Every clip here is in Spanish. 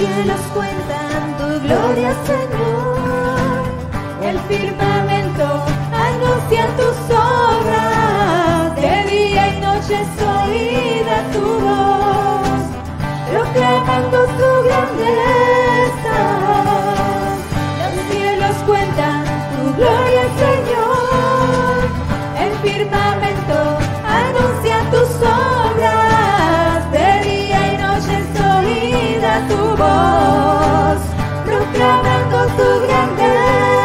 cielos cuentan tu gloria, Señor. El firmamento anuncia tus obras. De día y noche es oída tu voz, proclamando su grandeza. Los cielos cuentan tu gloria, Señor. El firmamento anuncia tus obras. De día y noche es oída tu voz, proclamando tu grandeza.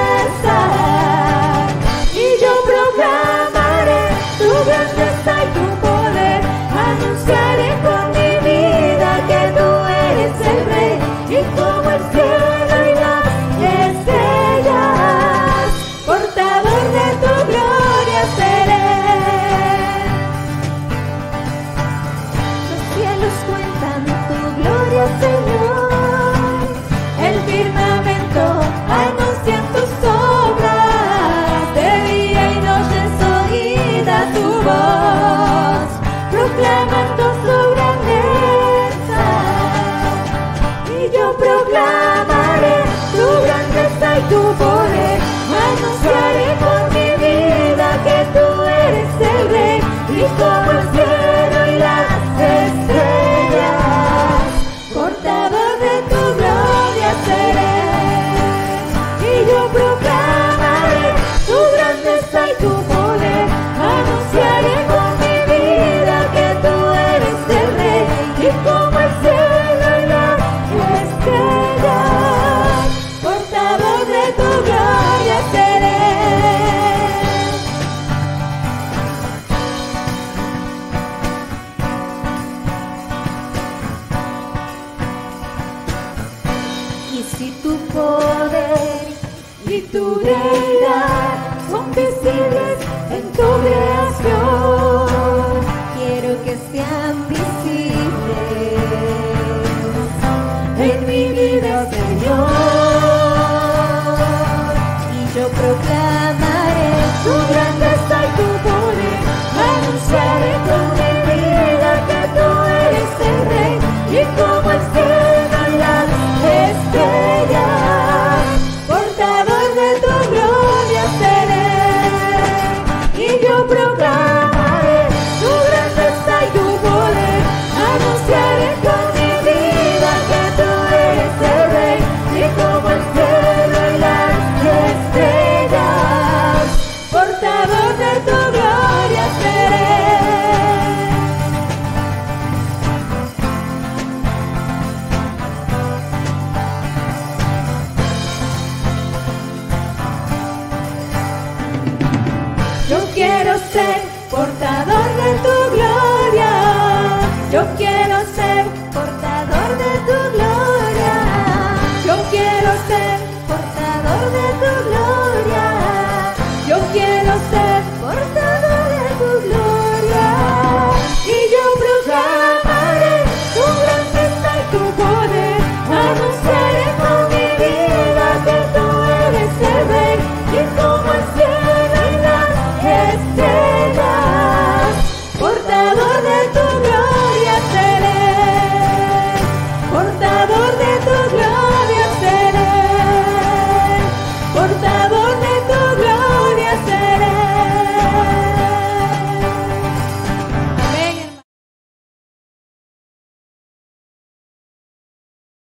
Y yo proclamaré tu grandeza y tu poder. Anunciaré con mi vida que tú eres el Rey. Y como el cielo y las estrellas, portador de tu gloria seré. Los cielos cuentan tu gloria, Señor. El firmamento anuncia tus obras. De día y noche es oída tu voz, proclamando su grandeza. Y yo proclamaré tu grandeza y tu poder. Anunciaré con mi vida que tú eres el Rey. Y como el cielo y las estrellas, portador de tu gloria seré. Y yo proclamaré tu grandeza y tu poder. Anunciaré con mi vida que tú eres el Rey. Y como el cielo y las estrellas, portador de tu gloria seré. Y si tu poder y tu deidad son visibles en tu creación, quiero que sean visibles en mi vida, Señor. Y yo proclamaré tu grandeza y tu poder. Anunciaré con mi vida que tú eres el Rey. Y como el cielo y las estrellas, portador de tu gloria seré. Y yo proclamaré tu grandeza y tu poder. Anunciaré con mi vida que tú eres el Rey. Y como el cielo y las estrellas, portador de tu gloria seré. Yo quiero ser portador de tu gloria. Yo quiero ser portador de tu gloria. Yo quiero ser portador de tu gloria. Yo quiero ser portador.